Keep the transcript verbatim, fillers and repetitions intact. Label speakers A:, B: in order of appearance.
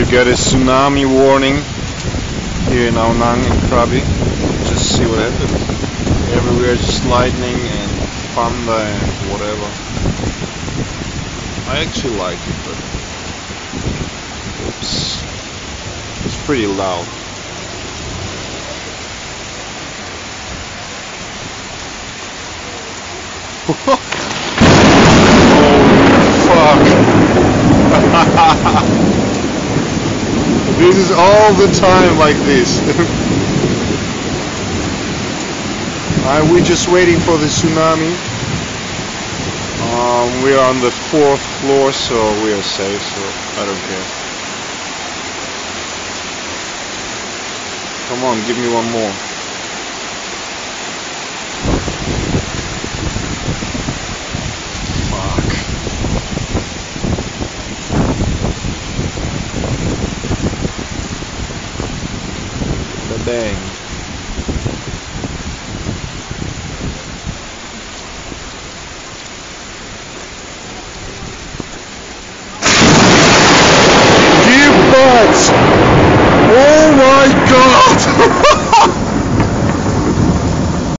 A: get a tsunami warning here in Aonang and Krabi. Just see what happens. Everywhere just lightning and thunder and whatever. I actually like it, but oops, it's pretty loud. Oh fuck! This is all the time like this. uh, we're just waiting for the tsunami. Um, we are on the fourth floor, so we are safe, so I don't care. Come on, give me one more. Fuck. Bang.